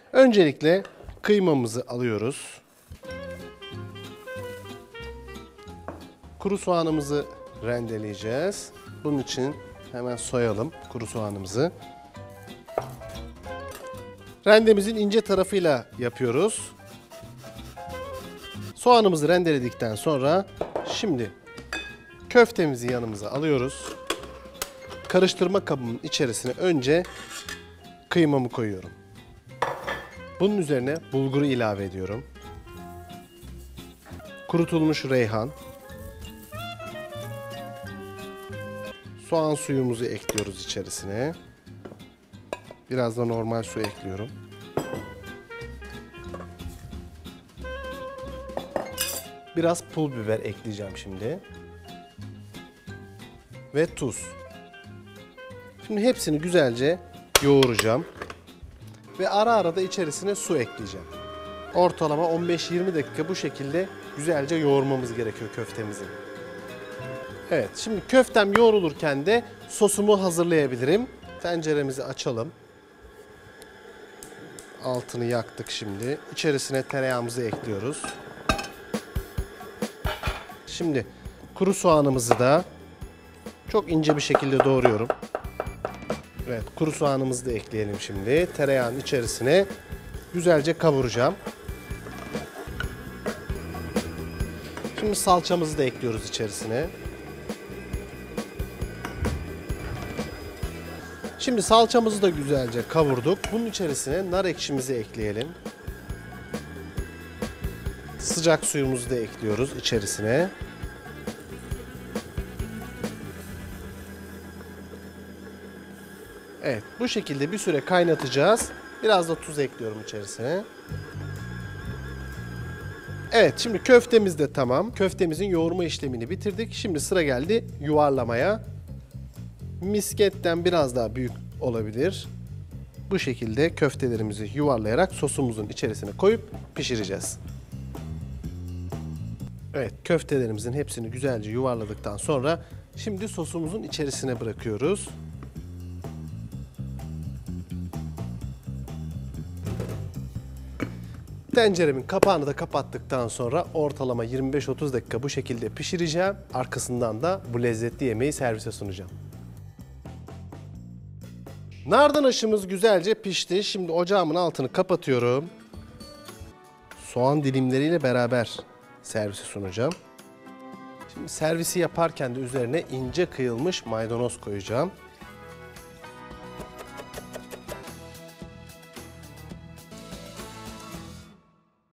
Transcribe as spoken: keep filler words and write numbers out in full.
Öncelikle kıymamızı alıyoruz. Kuru soğanımızı rendeleyeceğiz. Bunun için hemen soyalım kuru soğanımızı. Rendemizin ince tarafıyla yapıyoruz. Soğanımızı rendeledikten sonra şimdi köftemizi yanımıza alıyoruz. Karıştırma kabımın içerisine önce kıymamı koyuyorum. Bunun üzerine bulguru ilave ediyorum. Kurutulmuş reyhan. Soğan suyumuzu ekliyoruz içerisine. Biraz da normal su ekliyorum. Biraz pul biber ekleyeceğim şimdi. Ve tuz. Şimdi hepsini güzelce yoğuracağım. Ve ara ara da içerisine su ekleyeceğim. Ortalama on beş yirmi dakika bu şekilde güzelce yoğurmamız gerekiyor köftemizi. Evet, şimdi köftem yoğrulurken de sosumu hazırlayabilirim. Tenceremizi açalım. Altını yaktık şimdi. İçerisine tereyağımızı ekliyoruz. Şimdi kuru soğanımızı da çok ince bir şekilde doğruyorum. Evet, kuru soğanımızı da ekleyelim şimdi. Tereyağın içerisine güzelce kavuracağım. Şimdi salçamızı da ekliyoruz içerisine. Şimdi salçamızı da güzelce kavurduk. Bunun içerisine nar ekşimizi ekleyelim. Sıcak suyumuzu da ekliyoruz içerisine. Evet, bu şekilde bir süre kaynatacağız. Biraz da tuz ekliyorum içerisine. Evet, şimdi köftemiz de tamam. Köftemizin yoğurma işlemini bitirdik. Şimdi sıra geldi yuvarlamaya. Misketten biraz daha büyük olabilir. Bu şekilde köftelerimizi yuvarlayarak sosumuzun içerisine koyup pişireceğiz. Evet, köftelerimizin hepsini güzelce yuvarladıktan sonra şimdi sosumuzun içerisine bırakıyoruz. Tenceremin kapağını da kapattıktan sonra ortalama yirmi beş otuz dakika bu şekilde pişireceğim. Arkasından da bu lezzetli yemeği servise sunacağım. Nardan aşımız güzelce pişti. Şimdi ocağımın altını kapatıyorum. Soğan dilimleriyle beraber servise sunacağım. Şimdi servisi yaparken de üzerine ince kıyılmış maydanoz koyacağım.